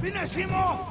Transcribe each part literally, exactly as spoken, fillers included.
Finish him off!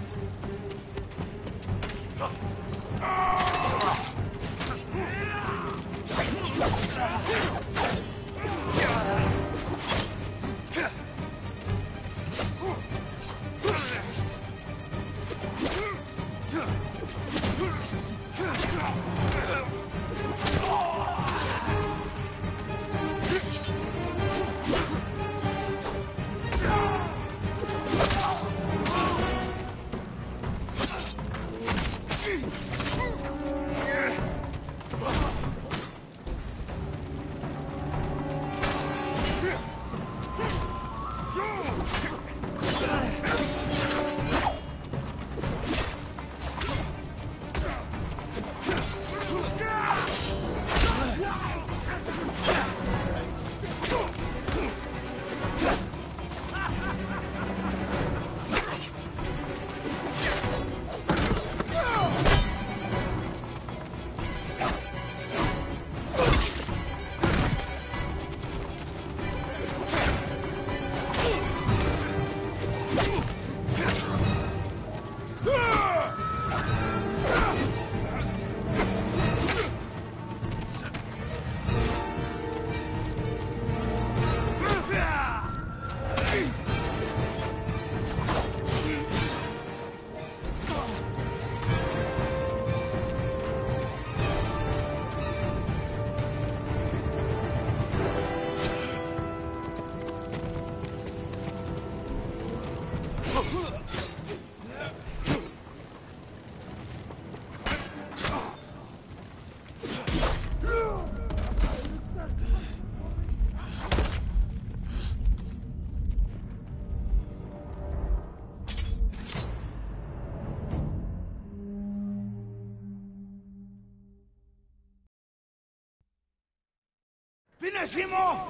Finish him off!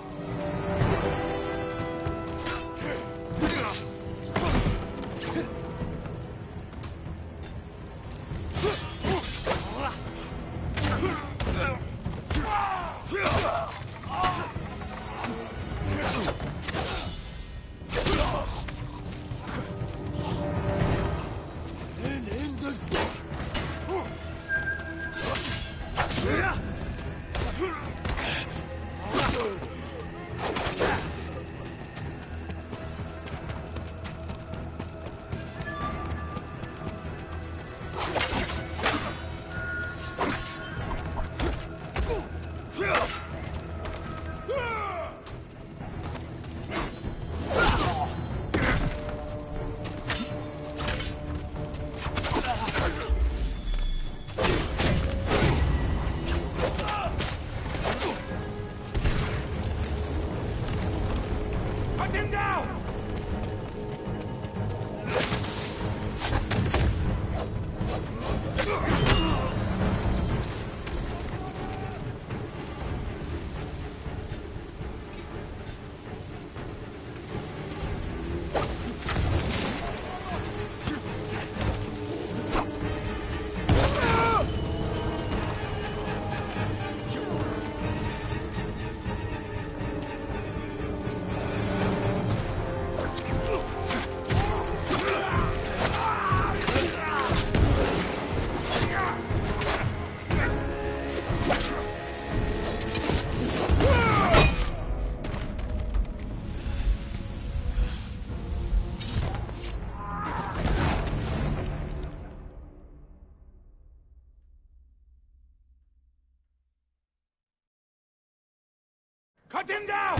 Cut him down!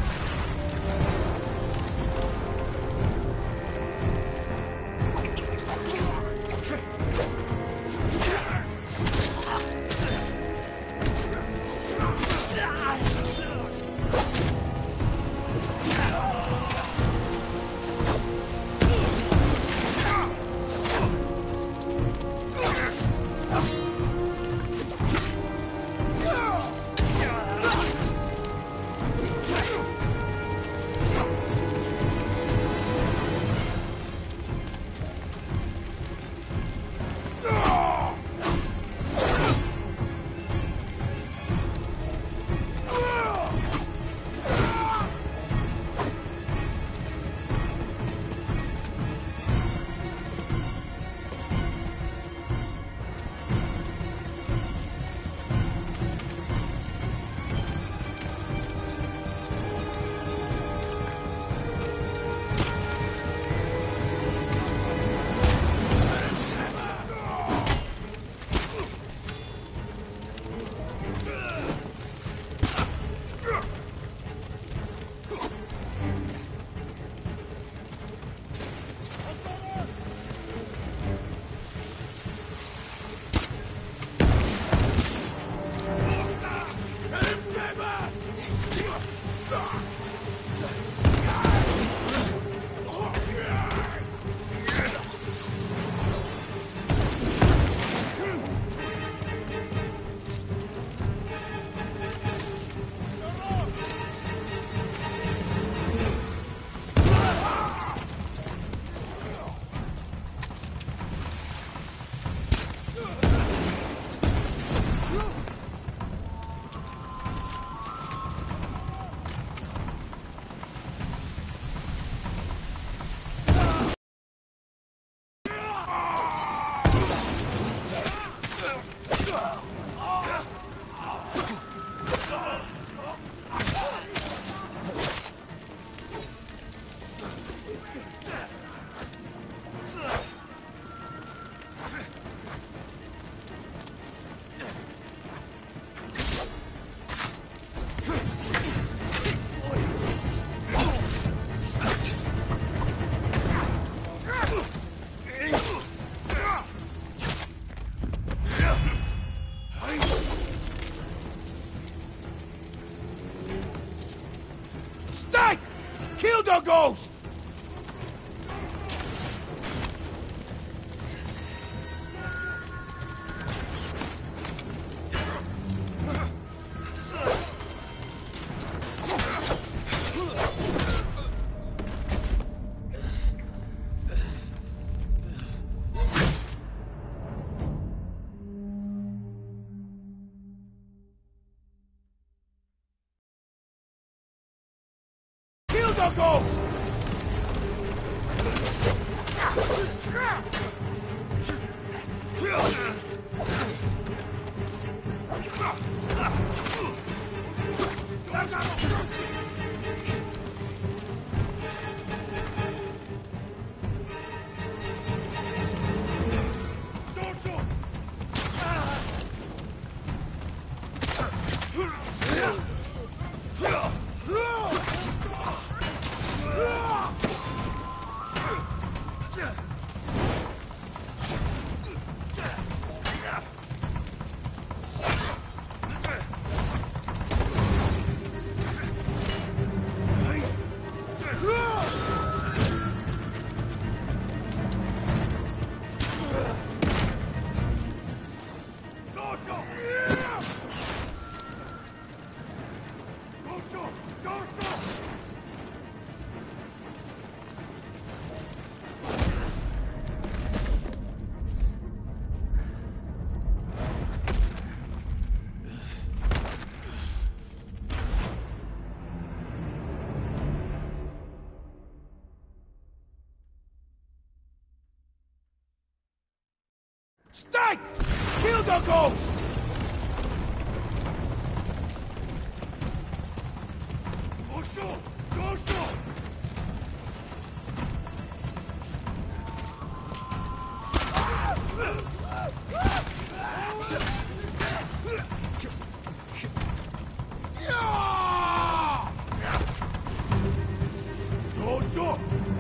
Go! Strike! Kill the ghost! Gosho! Gosho! Gosho!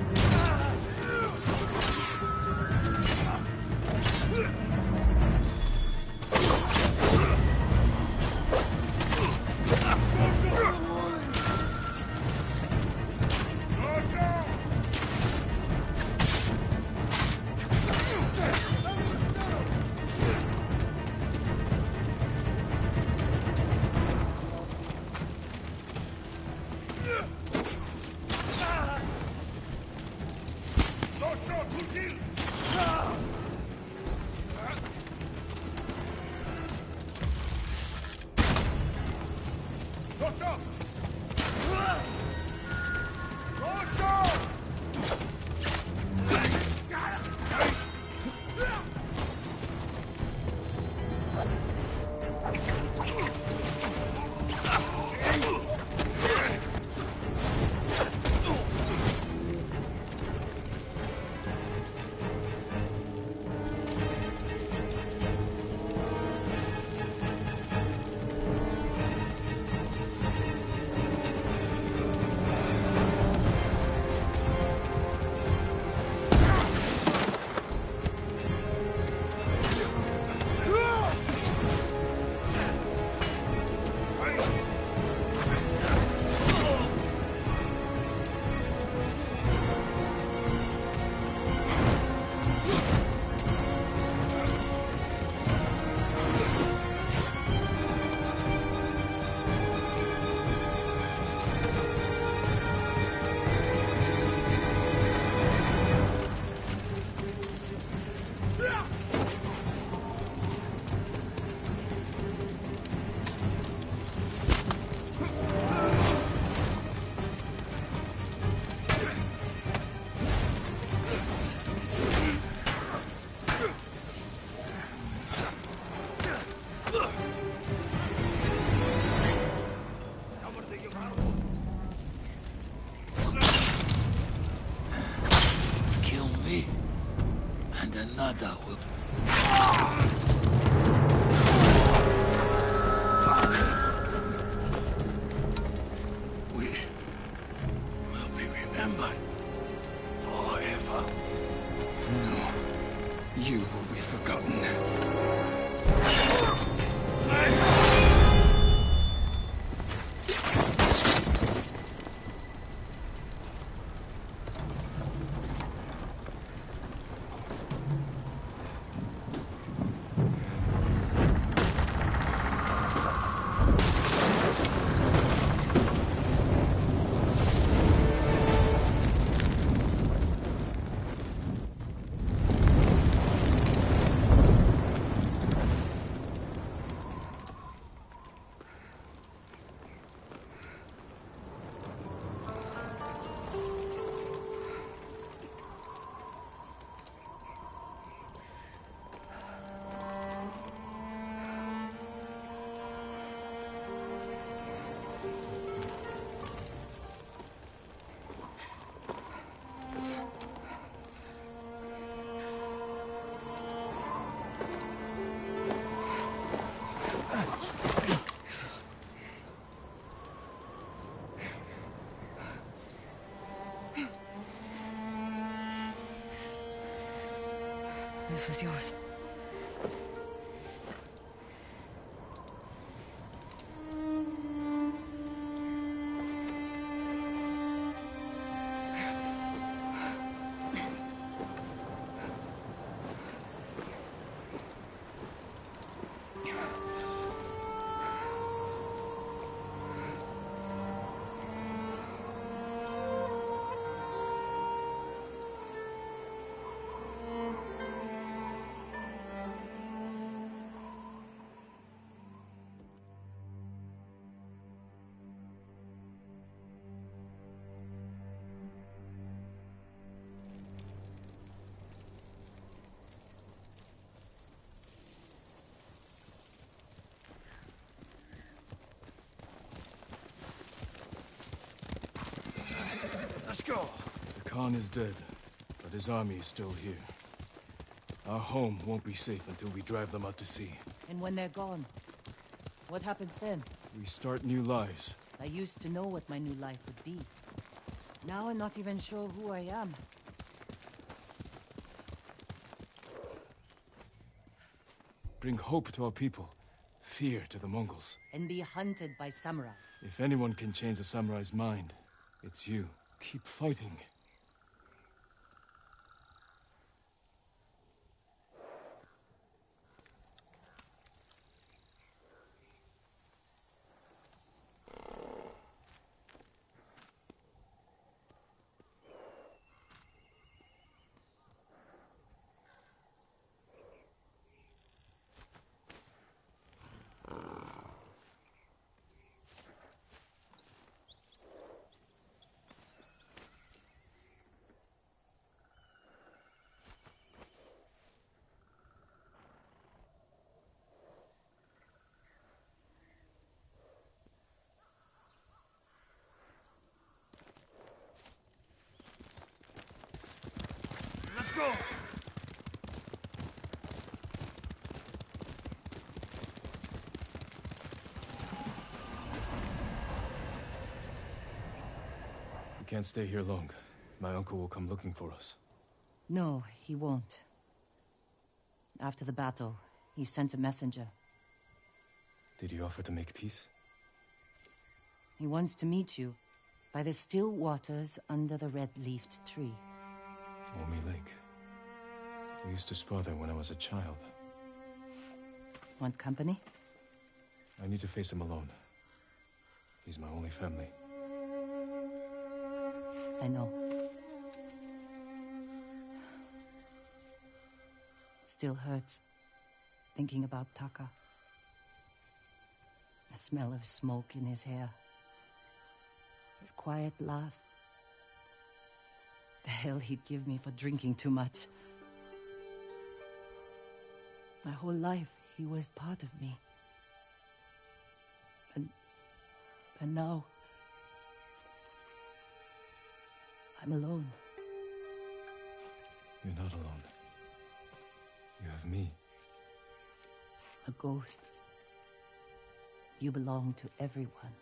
Another will. We will be remembered forever. No, you will be forgotten. This is yours. Let's go. The Khan is dead, but his army is still here. Our home won't be safe until we drive them out to sea. And when they're gone, what happens then? We start new lives. I used to know what my new life would be. Now I'm not even sure who I am. Bring hope to our people, fear to the Mongols. And be hunted by samurai. If anyone can change a samurai's mind, it's you. Keep fighting. Let's go. We can't stay here long. My uncle will come looking for us. No, he won't. After the battle, he sent a messenger. Did he offer to make peace? He wants to meet you by the still waters under the red-leafed tree. Omi Lake. We used to spar there when I was a child. Want company? I need to face him alone. He's my only family. I know. It still hurts, thinking about Taka. The smell of smoke in his hair. His quiet laugh. The hell he'd give me for drinking too much. My whole life, he was part of me. And... and now... I'm alone. You're not alone. You have me. A ghost. You belong to everyone.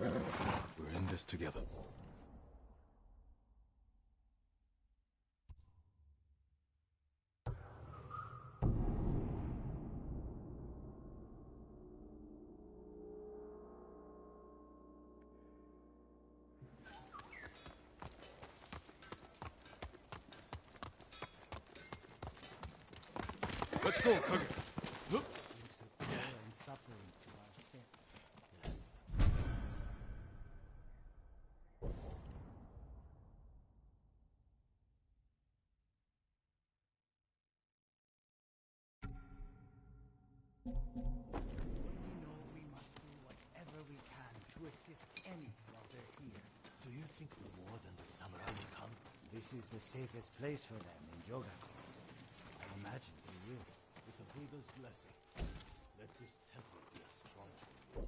We're in this together. Let's go, Kage. Look. Assist any while they're here. Do you think more than the samurai will come? This is the safest place for them in Jogaku. I imagine they will. With the Buddha's blessing, let this temple be a stronghold.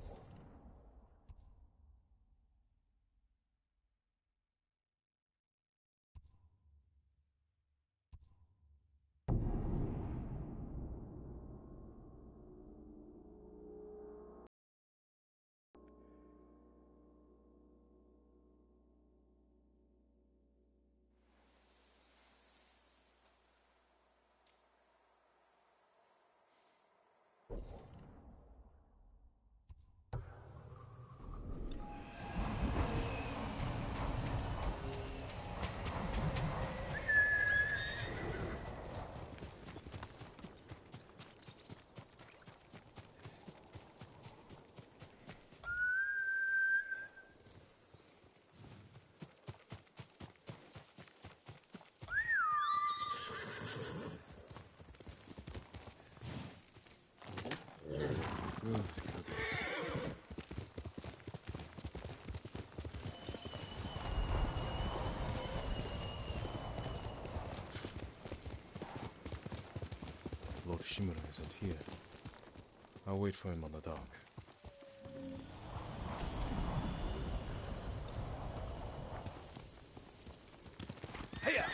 Good, Kage. Lord Shimura isn't here. I'll wait for him on the dock. Hiya!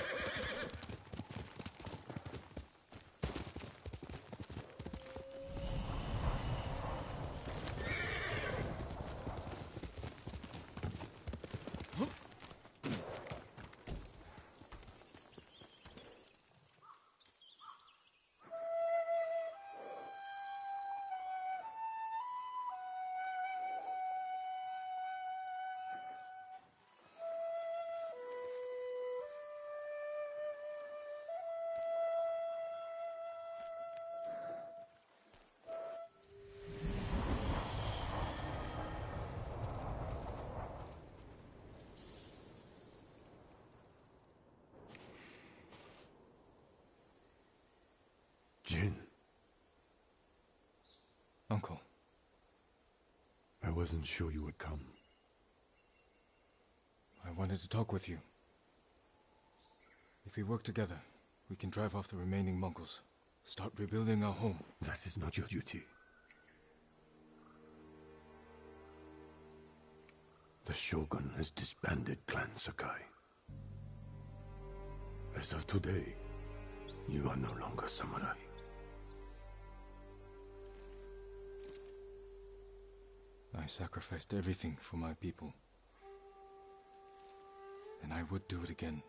Jin, Uncle. I wasn't sure you would come. I wanted to talk with you. If we work together, we can drive off the remaining Mongols. Start rebuilding our home. That is not your duty. The Shogun has disbanded Clan Sakai. As of today, you are no longer samurai. I sacrificed everything for my people. And I would do it again.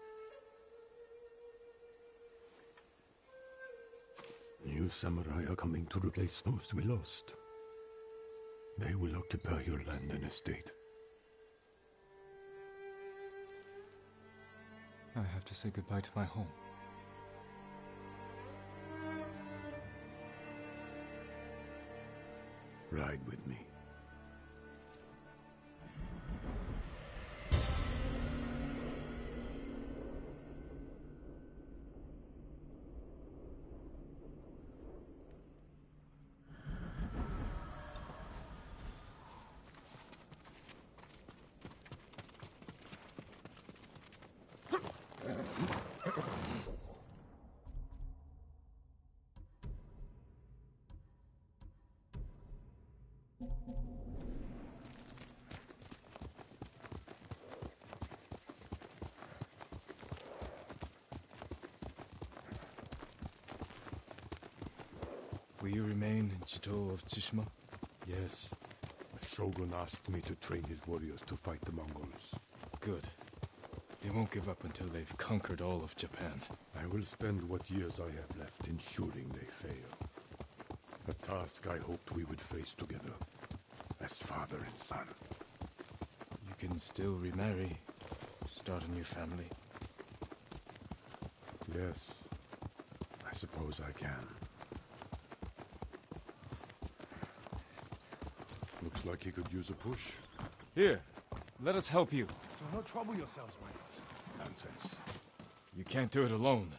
New samurai are coming to replace those we lost. They will occupy your land and estate. I have to say goodbye to my home. Ride with me. Will you remain in Chito of Tsushima? Yes, but Shogun asked me to train his warriors to fight the Mongols. Good. They won't give up until they've conquered all of Japan. I will spend what years I have left ensuring they fail. A task I hoped we would face together, as father and son. You can still remarry, start a new family. Yes, I suppose I can. Looks like he could use a push. Here, let us help you. Do not trouble yourselves, my lord. Nonsense. You can't do it alone.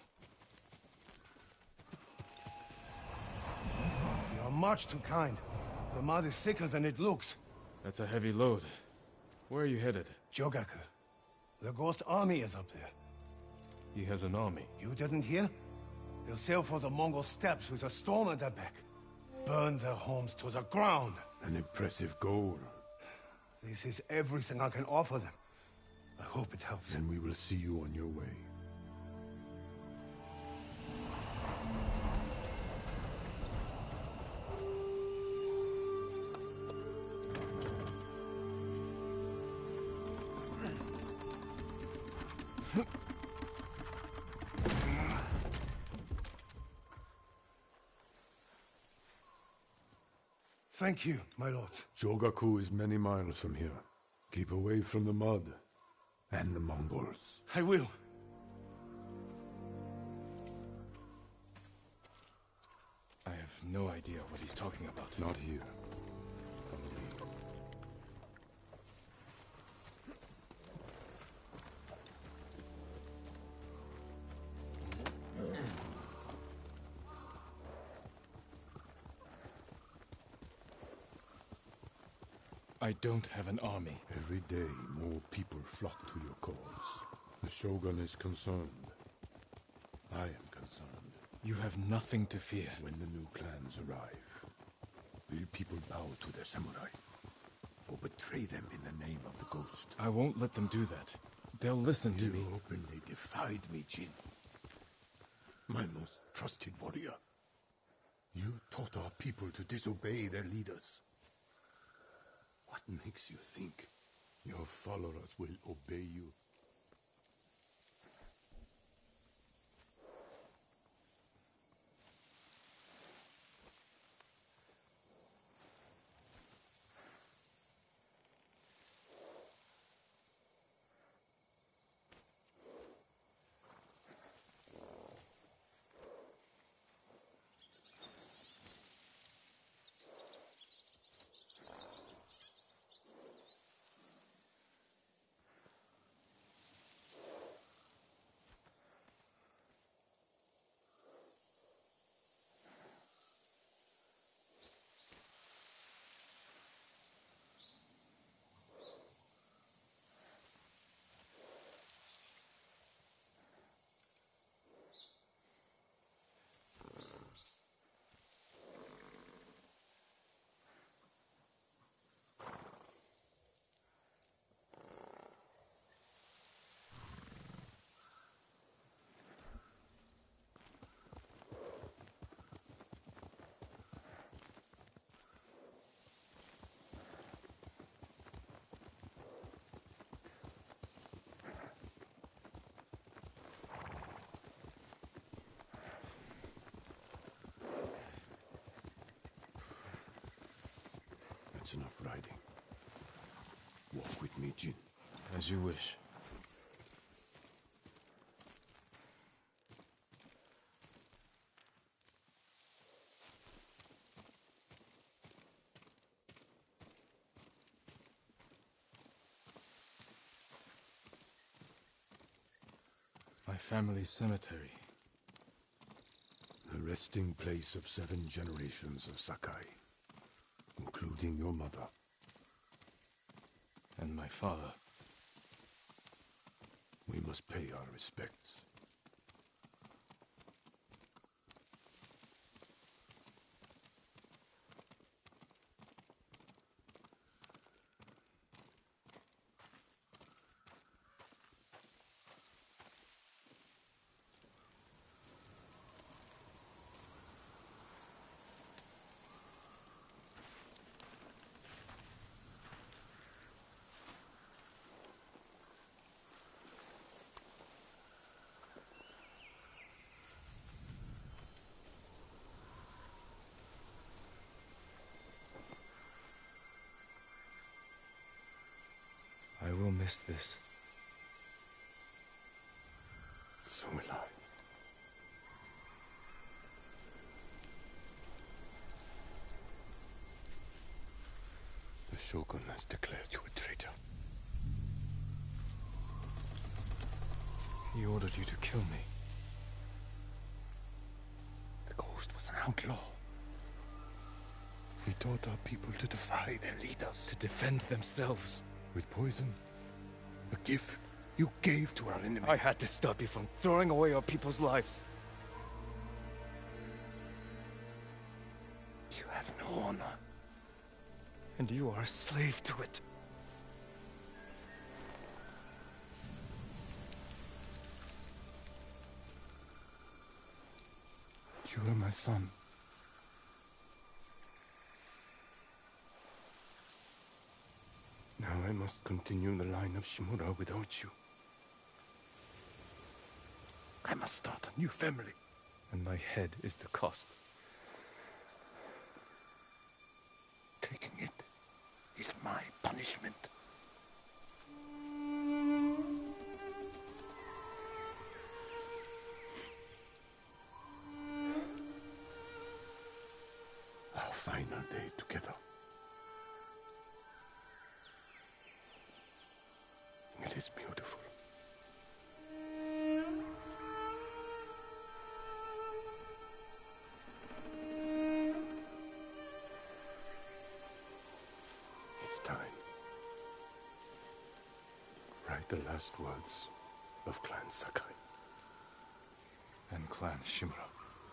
You are much too kind. The mud is thicker than it looks. That's a heavy load. Where are you headed? Jogaku. The Ghost Army is up there. He has an army. You didn't hear? They'll sail for the Mongol steppes with a storm at their back. Burn their homes to the ground. An impressive goal. This is everything I can offer them. I hope it helps. Then we will see you on your way. Thank you, my lord. Jogaku is many miles from here. Keep away from the mud and the Mongols. I will. I have no idea what he's talking about. Not here. Follow me. I don't have an army. Every day, more people flock to your cause. The Shogun is concerned. I am concerned. You have nothing to fear. When the new clans arrive, will people bow to their samurai? Or betray them in the name of the ghost? I won't let them do that. They'll listen to You me. openly defied me, Jin. My most trusted warrior. You taught our people to disobey their leaders. What makes you think your followers will obey you? That's enough riding. Walk with me, Jin. As you wish. My family's cemetery. The resting place of seven generations of Sakai, including your mother. And my father. We must pay our respects. miss this. So will I. The Shogun has declared you a traitor. He ordered you to kill me. The Ghost was an outlaw. He taught our people to defy their leaders. To defend themselves. With poison. A gift you gave to our enemy. I had to stop you from throwing away our people's lives. You have no honor. And you are a slave to it. You are my son. Now I must continue the line of Shimura without you. I must start a new family. And my head is the cost. Taking it is my punishment. Our final day together. It is beautiful. It's time. Write the last words of Clan Sakai. And Clan Shimura.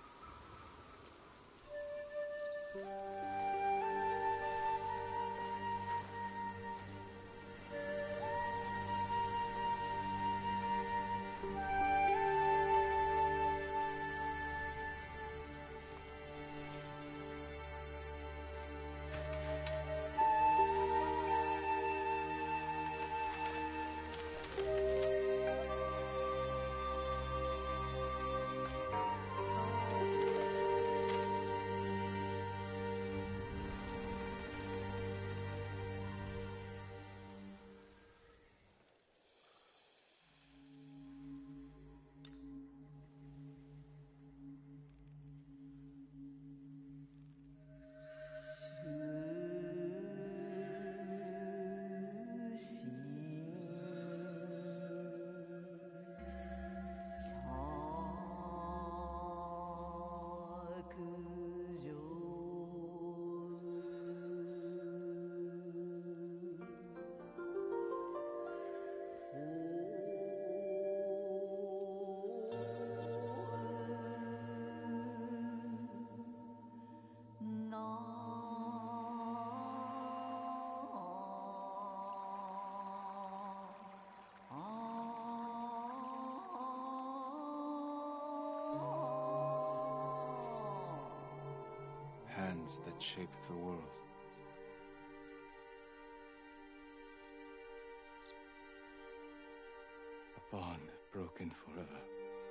Hands that shape the world. A bond broken forever.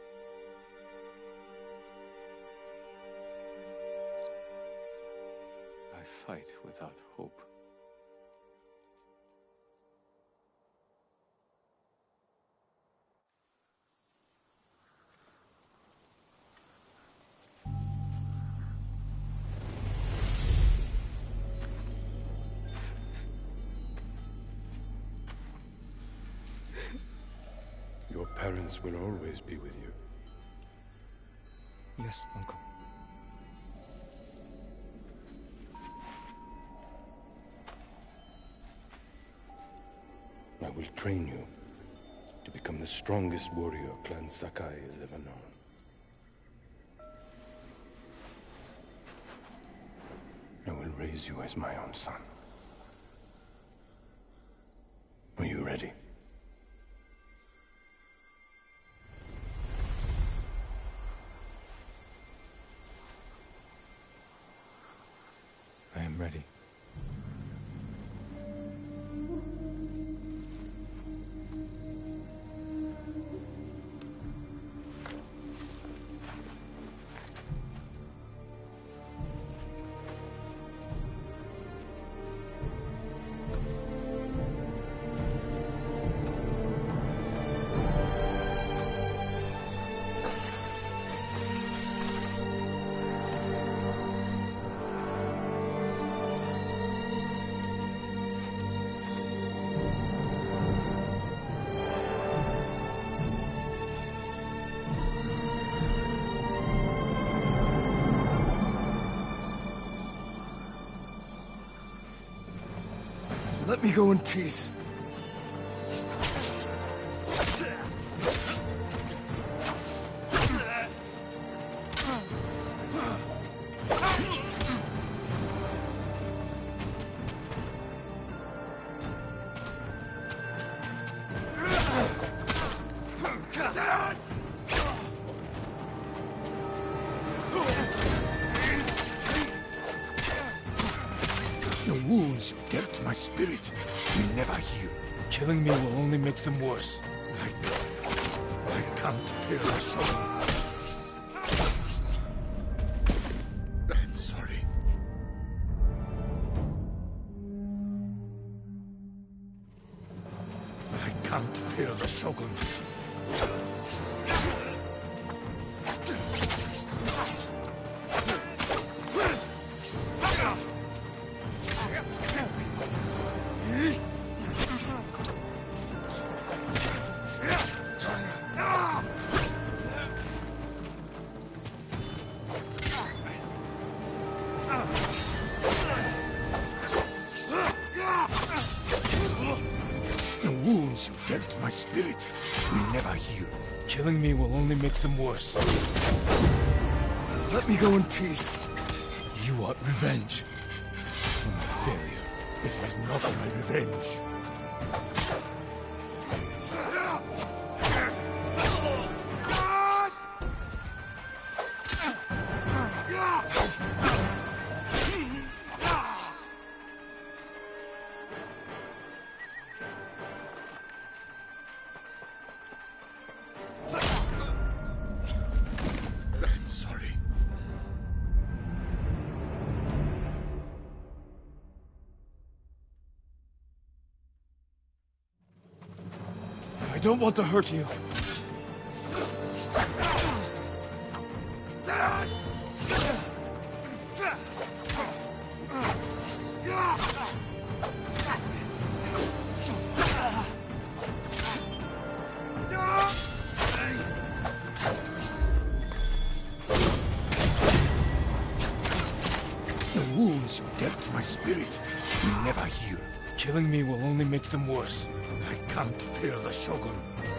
I fight without hope. Your parents will always be with you. Yes, Uncle. I will train you to become the strongest warrior Clan Sakai has ever known. I will raise you as my own son. Are you ready? I am ready. Let me go in peace. The wounds you dealt to my spirit will never heal. Killing me will only make them worse. I can't. I can't feel the show. I'm sorry. I can't fear the Shogun. The wounds you dealt to my spirit will never heal. Killing me will only make them worse. Let me go in peace. You want revenge for my failure. This is not my revenge. I'm sorry. I don't want to hurt you. The wounds you dealt to my spirit will never heal. Killing me will only make them worse. I can't fear the Shogun.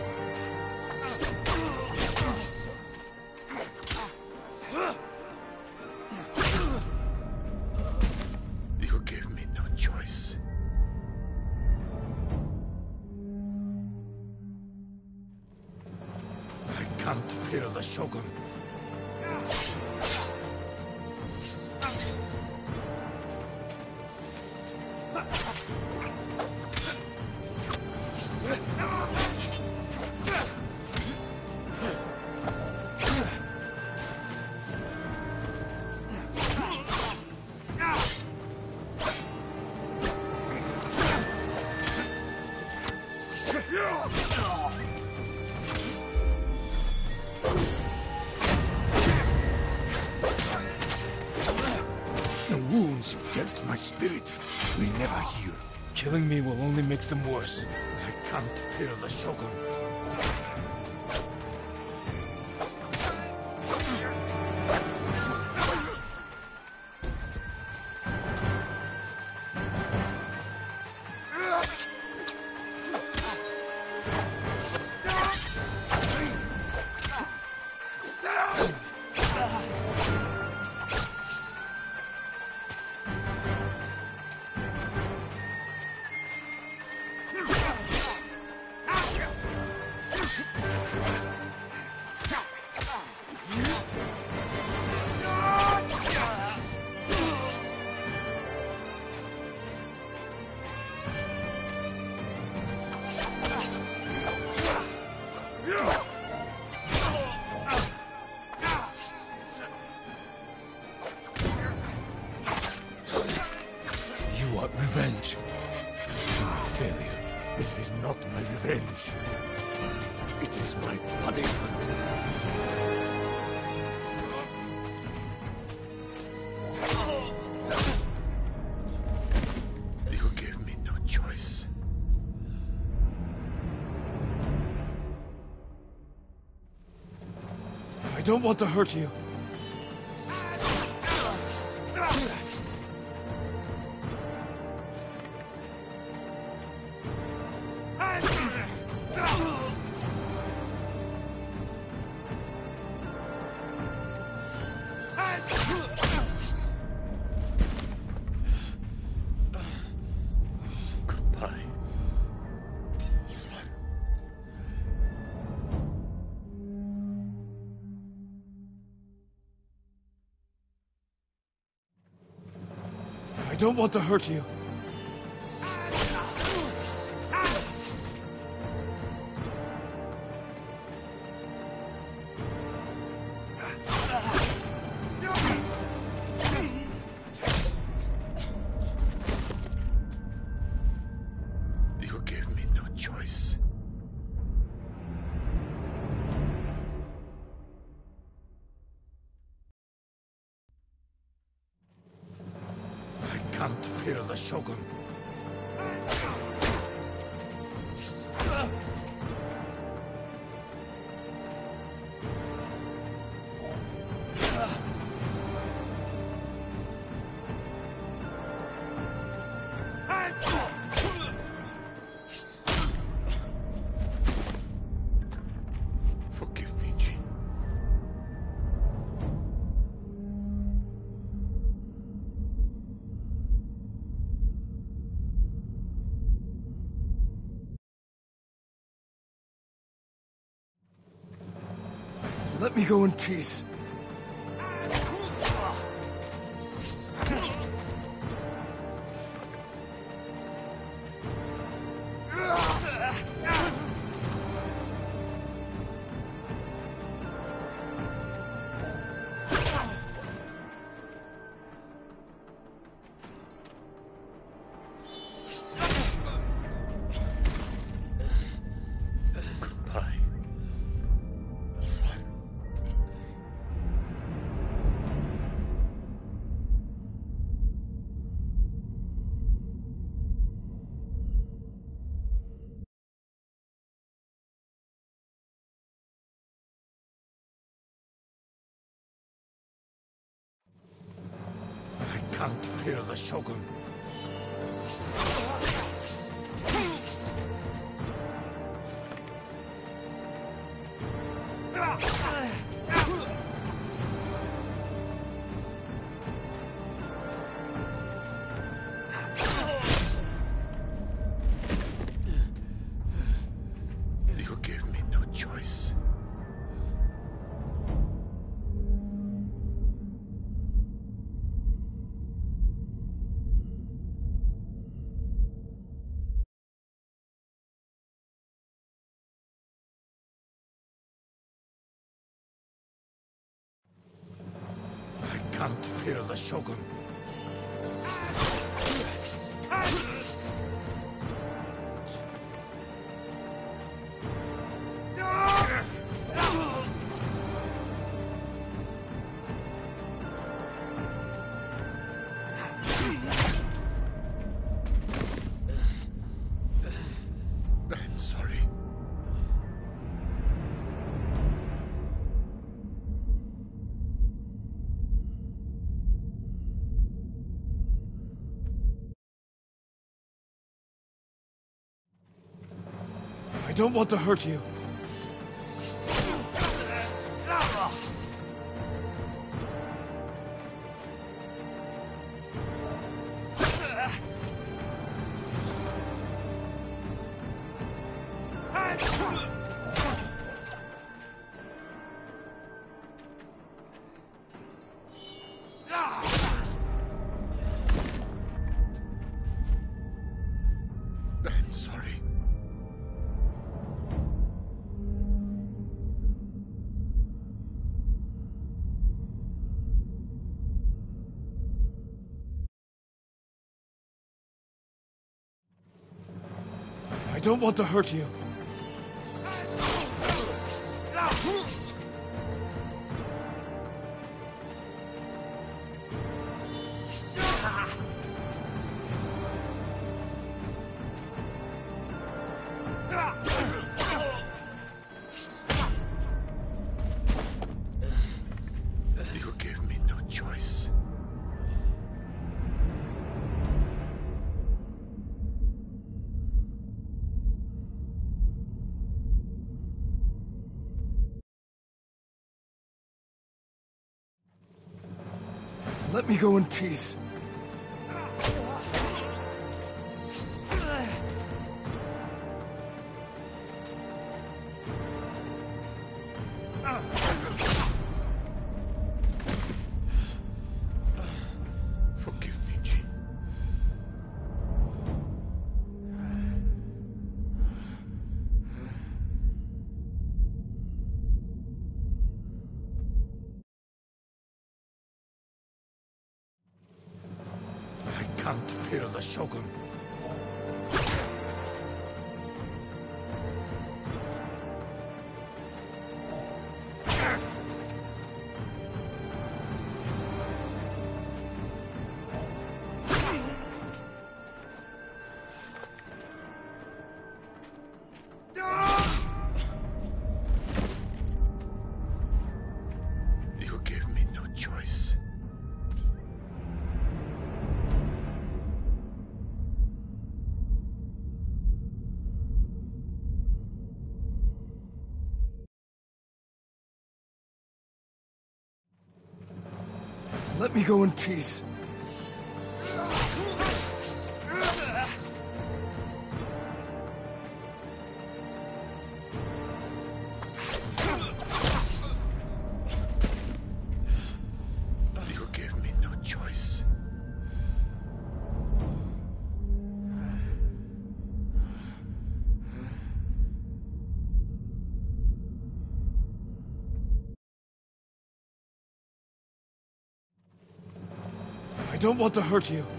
You gave me no choice. I can't fear the Shogun. The wounds you dealt to my spirit will never heal. Killing me will only make them worse. I can't fear the Shogun. You want revenge for my failure. This is not my revenge. It is my punishment. You gave me no choice. I don't want to hurt you. don't want to hurt you. You gave me no choice. I can't fear the Shogun. Forgive me, Jin. Let me go in peace. Goodbye, son. I can't fear the Shogun. You gave me no choice. I can't fear the Shogun. I'm sorry. I don't want to hurt you. I'm sorry. I don't want to hurt you. You gave me no choice. Let me go in peace. Forgive me, Jin. can't fear the Shogun. You gave me no choice. Let me go in peace. You gave me no choice. I don't want to hurt you.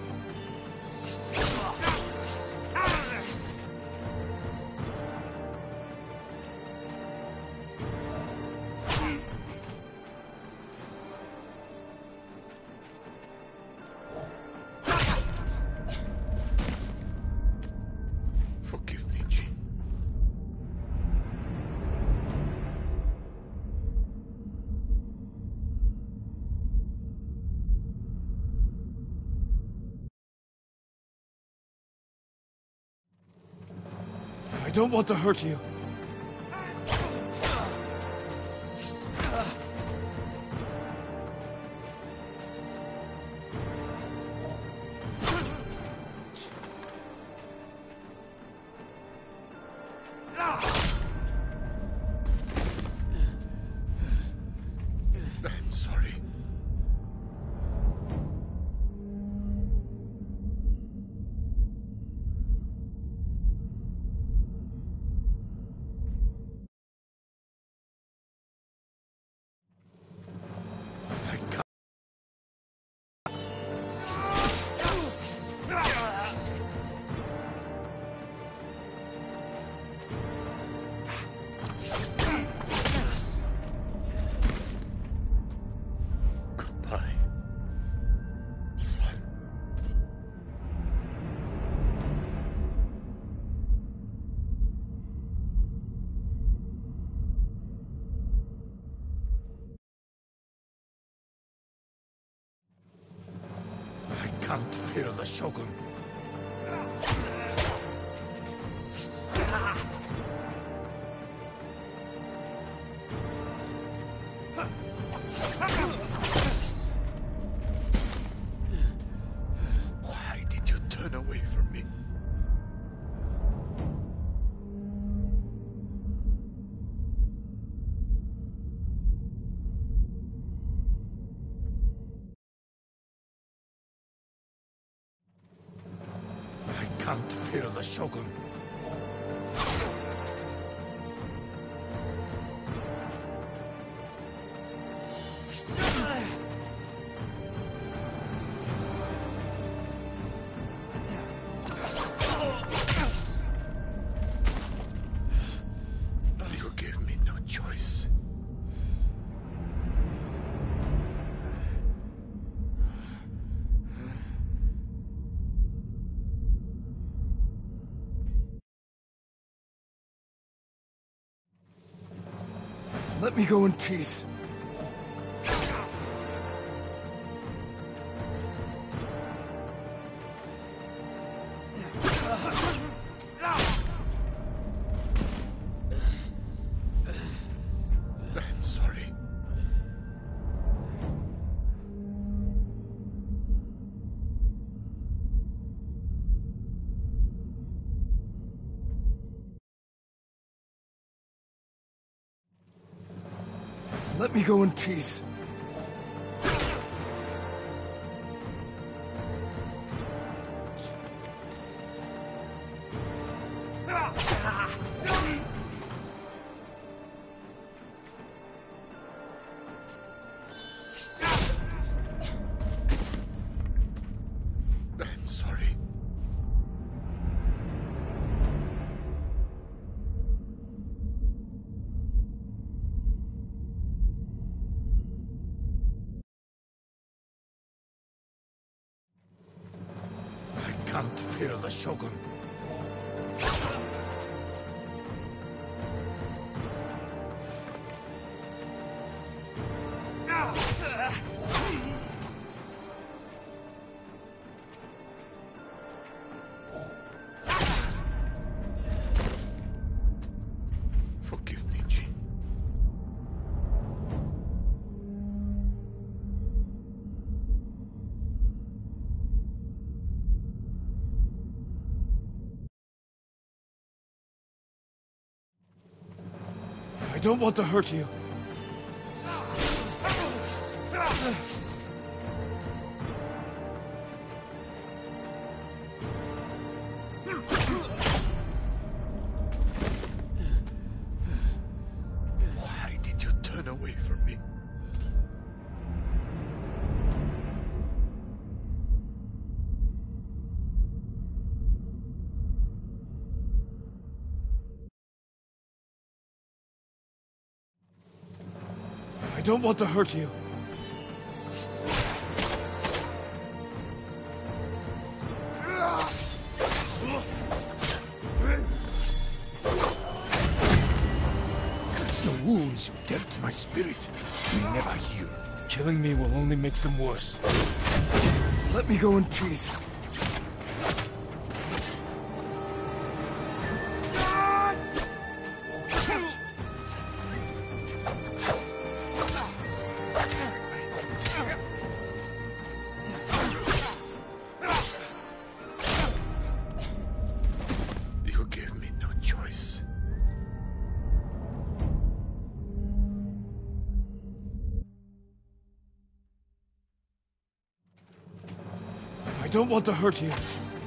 Forgive me, Jin. I don't want to hurt you. I'm sorry. I can't. Goodbye, son. I can't fear the Shogun. Why did you turn away from me? I can't fear the Shogun. You gave me no choice. Let me go in peace. I'm sorry. Let me go in peace. I'm sorry. of the Shogun. Forgive me, Jin. I don't want to hurt you. Why did you turn away from me? I don't want to hurt you. The wounds you dealt to my spirit will never heal. Killing me will only make them worse. Let me go in peace. You gave me no choice. I don't want to hurt you.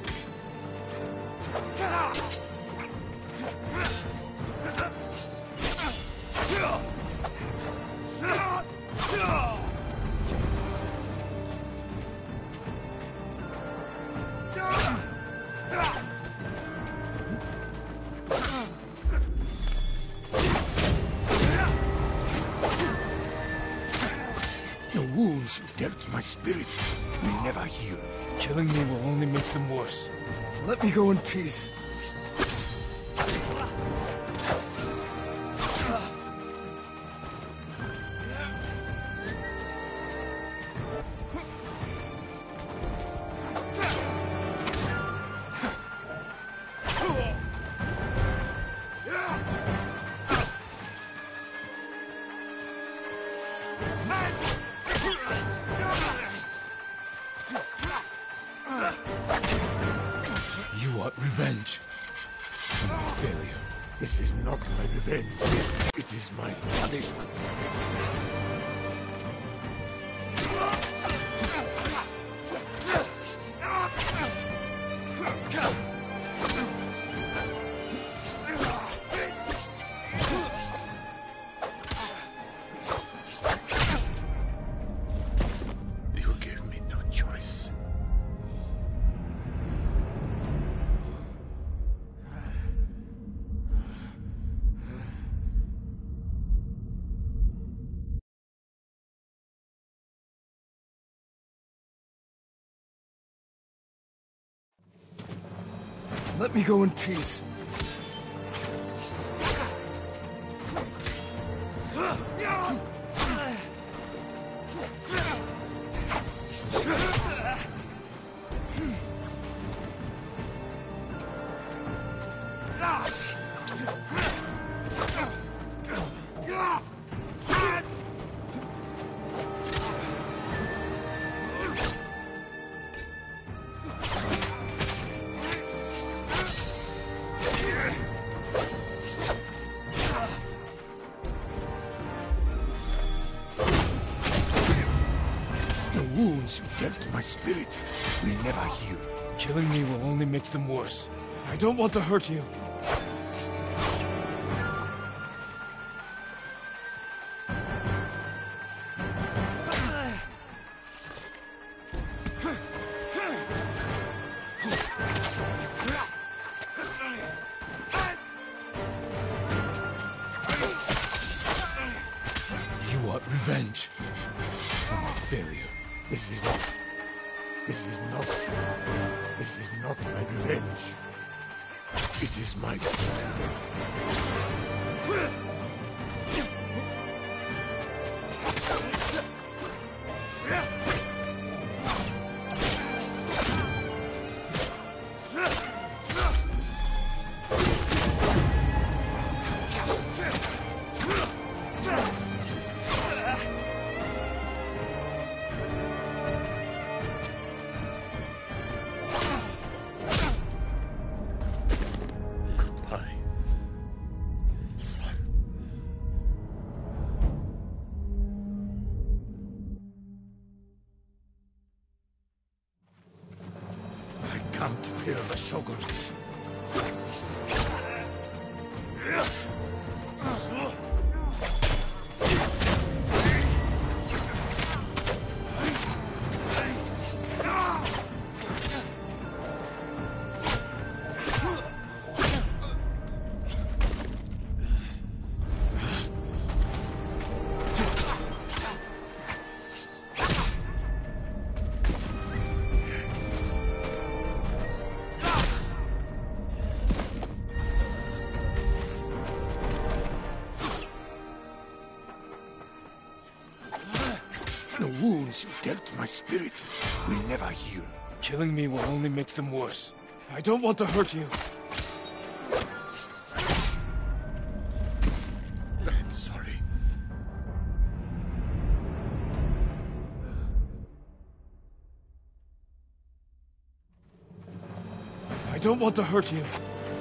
The wounds you dealt to my spirit will never heal. Killing me will only make them worse. Let me go in peace. You want revenge for my failure. This is not my revenge. It is my punishment. You gave me no choice. Let me go in peace. The wounds you dealt to my spirit will never heal. Killing me will only make them worse. I don't want to hurt you. You want revenge for my failure. This is not. This is not. This is not my revenge. It is my... Can't fear the Shogun. The wounds you dealt my spirit will never heal. Killing me will only make them worse. I don't want to hurt you. I'm sorry. I don't want to hurt you.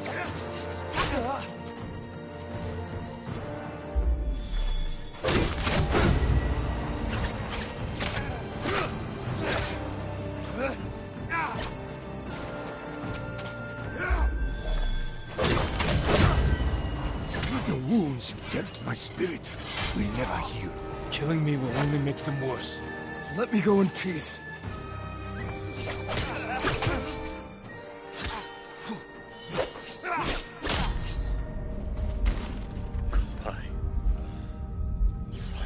Dealt my spirit will never heal. Killing me will only make them worse. Let me go in peace. Goodbye, son.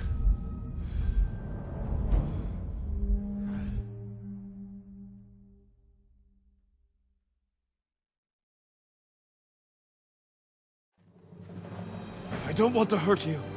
I don't want to hurt you.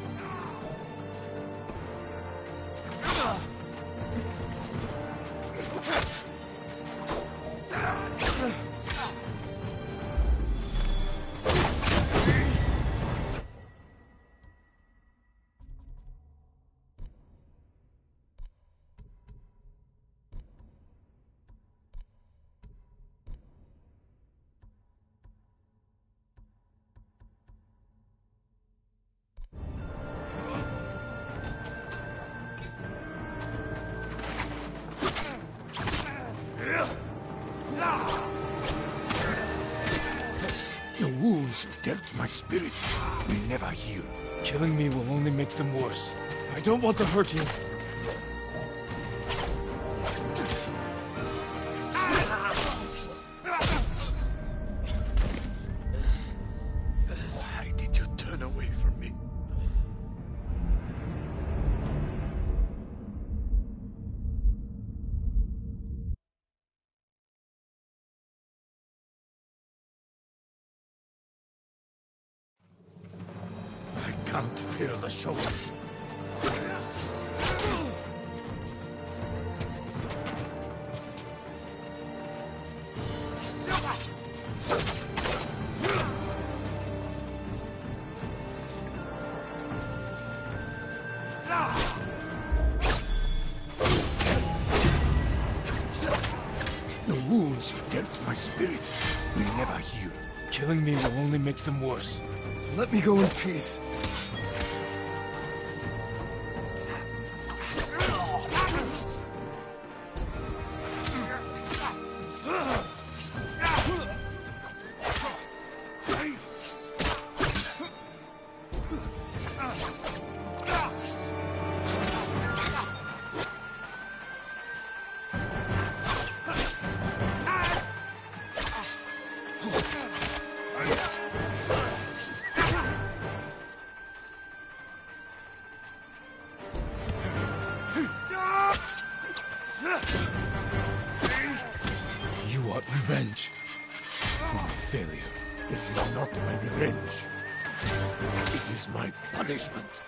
The wounds you dealt my spirit will never heal. Killing me will only make them worse. I don't want to hurt you. Why did you turn away from me? I can't fear the Shogun. The wounds you dealt my spirit will never heal. Killing me will only make them worse. Let me go in peace. This is not my revenge. It is my punishment.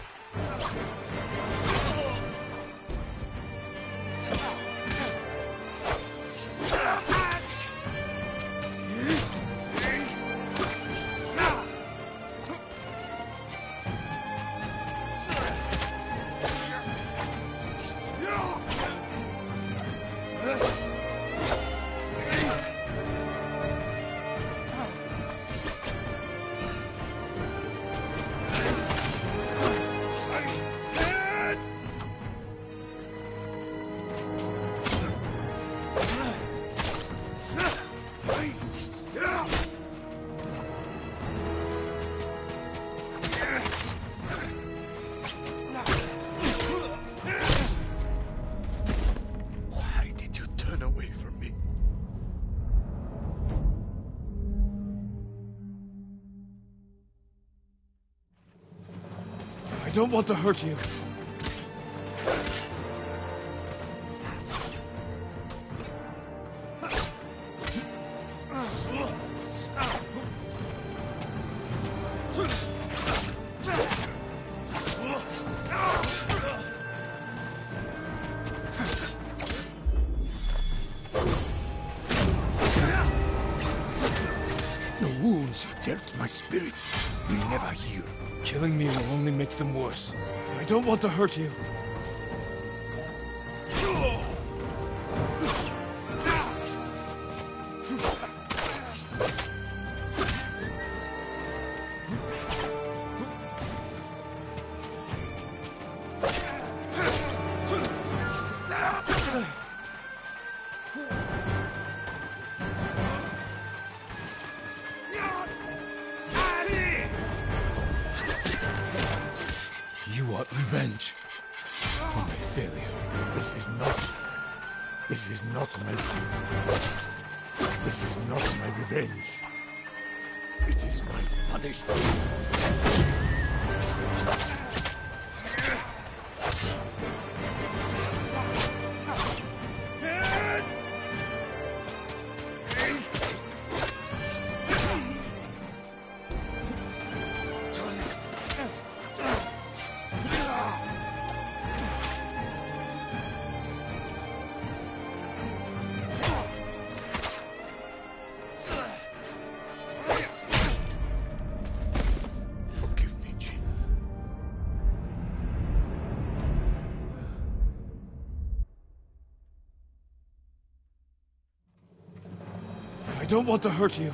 I don't want to hurt you. The wounds you dealt my spirit will never heal. Killing me will only make them worse. I don't want to hurt you. You want revenge for my failure. This is not... This is not my... This is not my revenge. It is my punishment. I don't want to hurt you.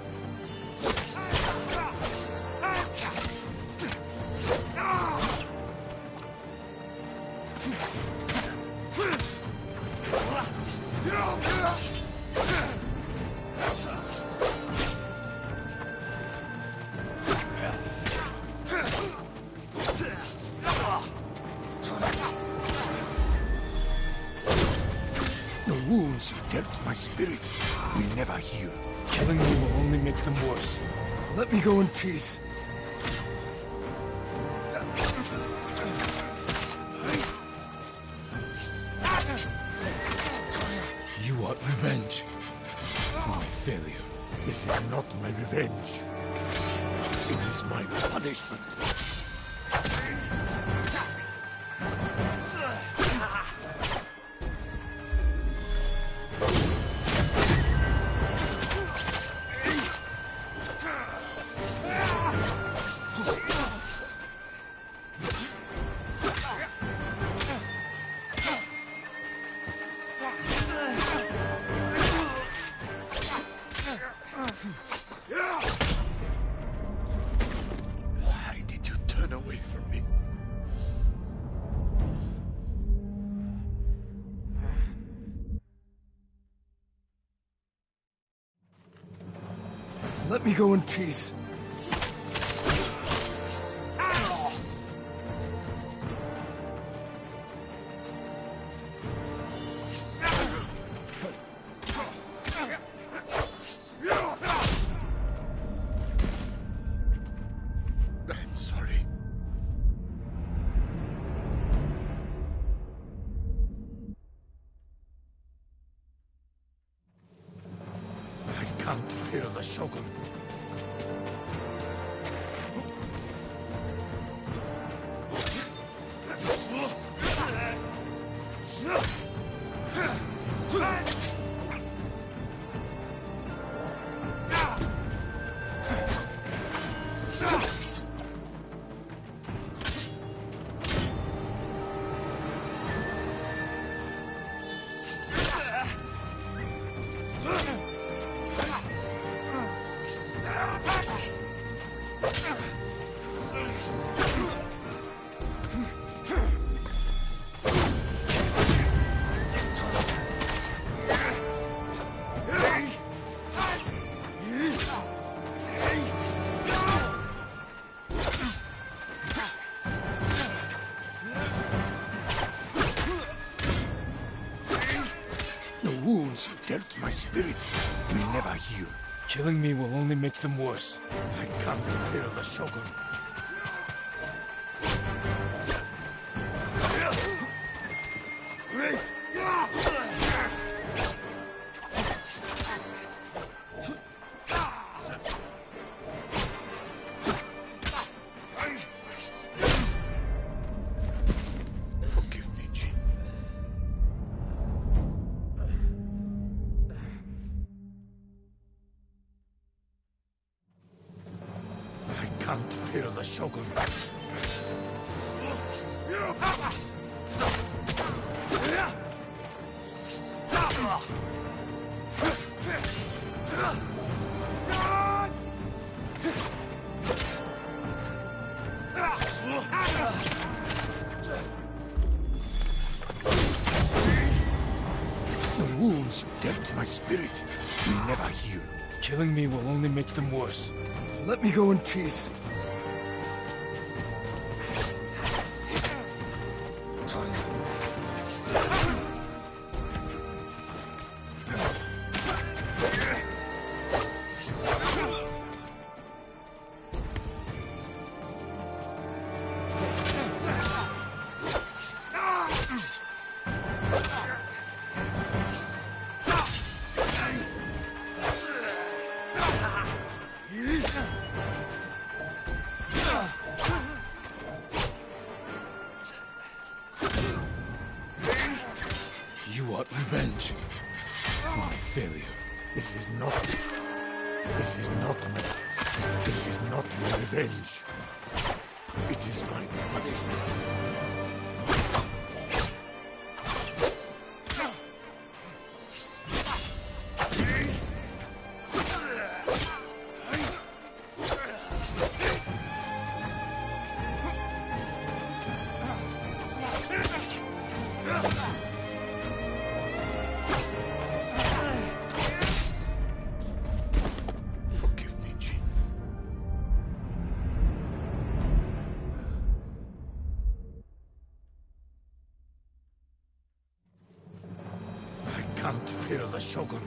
The wounds you dealt my spirit will never heal. Killing me will only make them worse. Let me go in peace. You want revenge for my failure. This is not my revenge. It is my punishment. Why did you turn away from me? Let me go in peace. I'm sorry. I can't fear the Shogun. Wounds you dealt my spirit will never heal. Killing me will only make them worse. I can't kill the Shogun. Forgive me, Jin. I can't fear the Shogun. The wounds you dealt my spirit will never heal. Killing me will only make them worse. Let me go in peace. You want revenge? My failure. This is not... This is not my... This is not my revenge. It is my punishment. Forgive me, Jin. I can't fear the Shogun.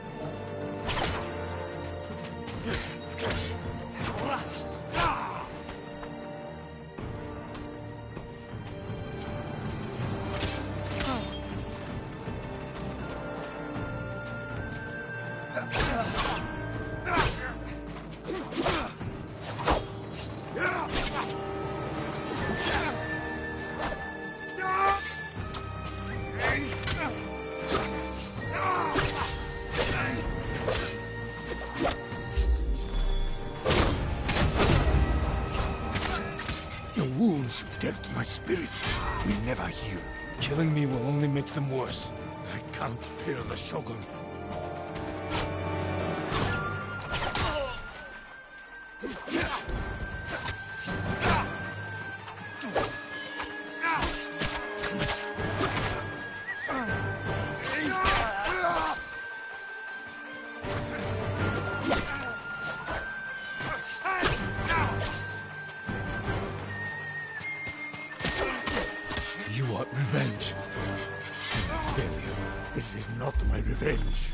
The wounds you dealt my spirit will never heal. Killing me will only make them worse. I can't fear the Shogun. You want revenge? My failure. This is not my revenge.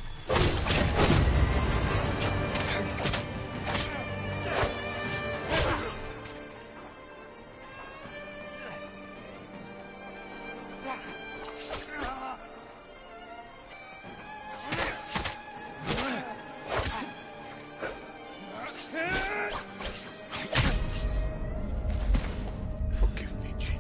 Forgive me, Jin.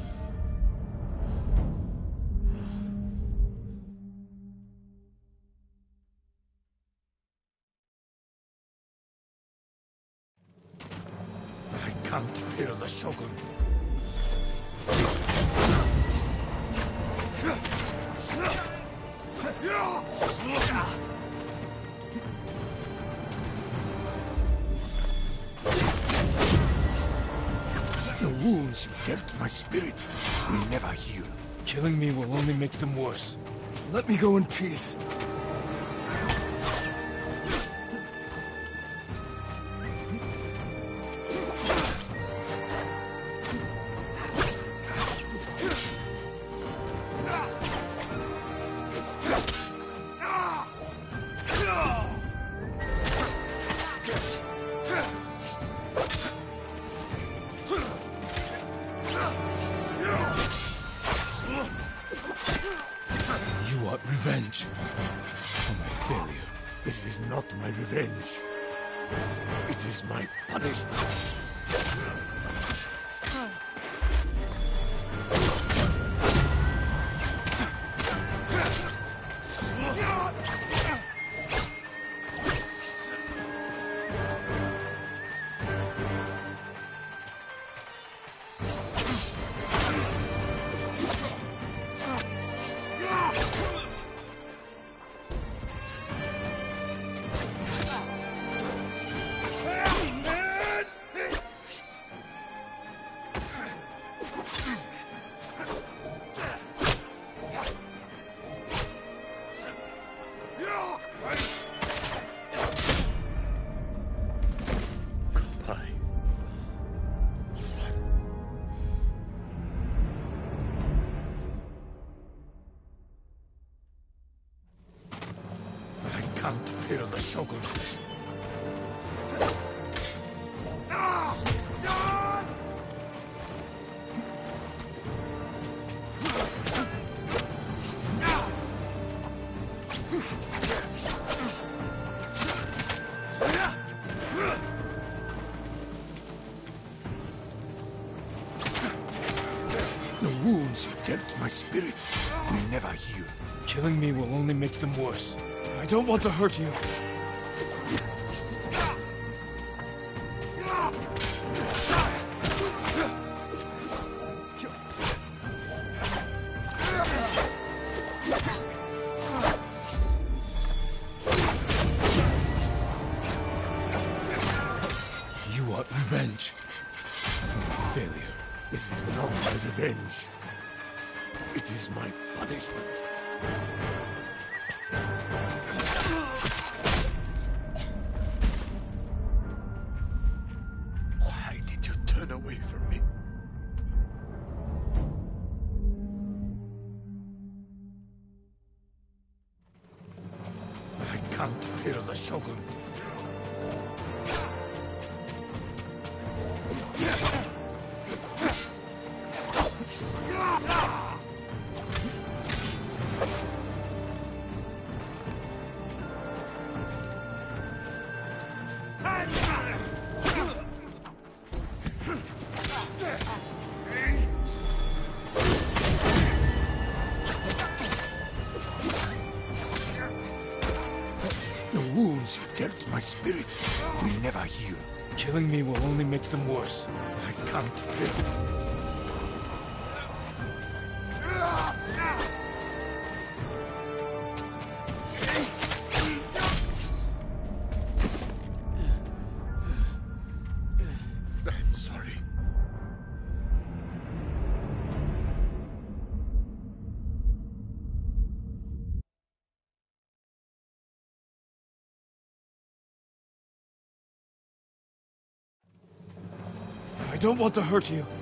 I can't fear the Shogun. wounds you dealt my spirit will never heal. Killing me will only make them worse. Let me go in peace. You want revenge for my failure. This is not my revenge. It is my punishment. I can't fear the Shogun. The wounds you dealt my spirit will never heal. Killing me will only make them worse. I don't want to hurt you. You want revenge for my failure. This is not my revenge. It is my punishment. Why did you turn away from me? I can't fear the Shogun. The wounds you dealt my spirit will never heal. Killing me will only make them worse. I can't fear. I'm sorry. I don't want to hurt you.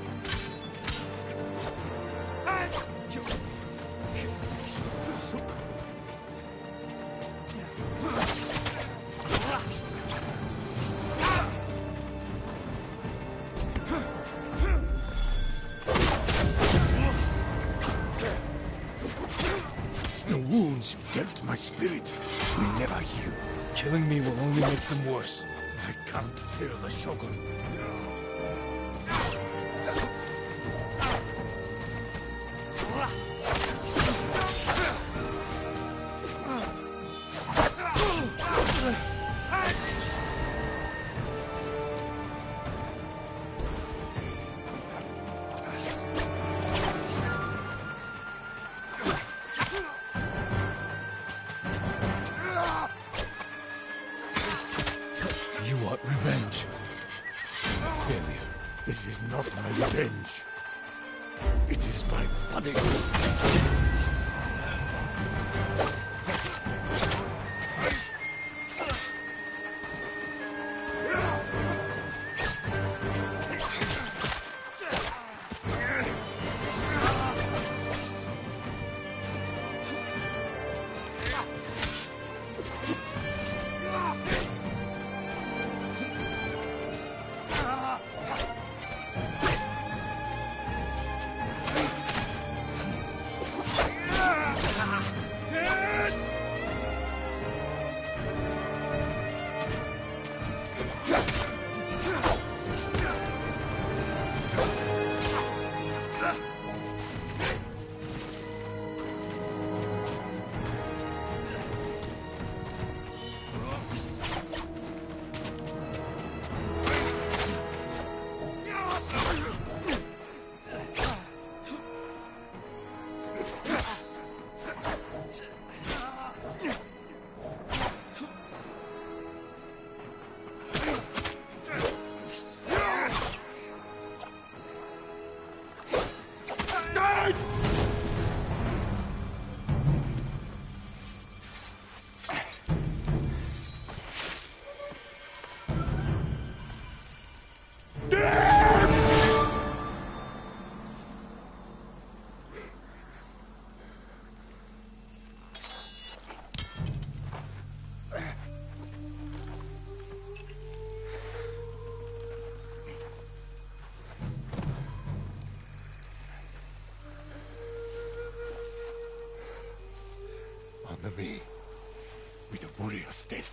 The wounds you dealt my spirit will never heal. Killing me will only make them worse. I can't fear the Shogun. You want revenge for my failure. This is not my revenge. It is my punishment. Honor me with a warrior's death.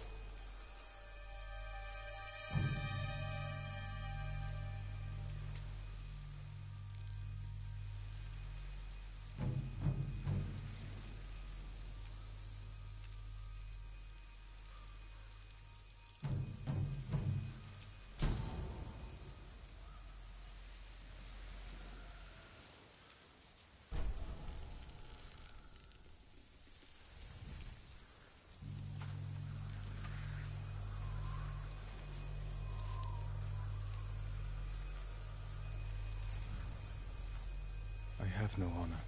I have no honor.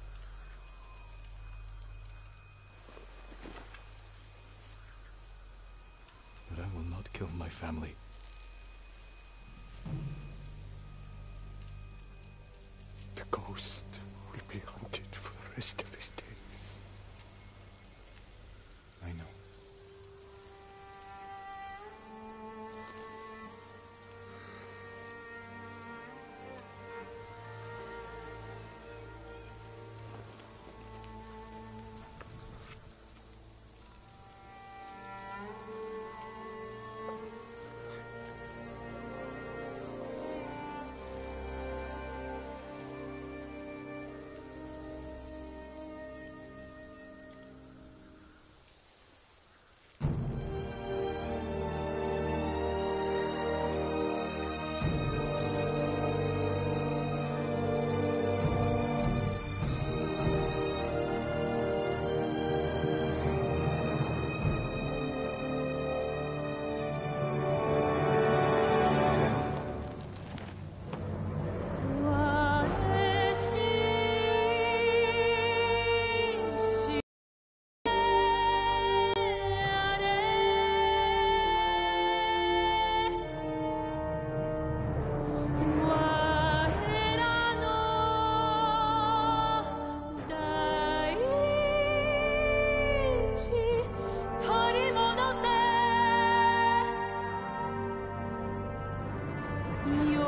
But I will not kill my family. The ghost will be hunted for the rest of his days. I know. Yo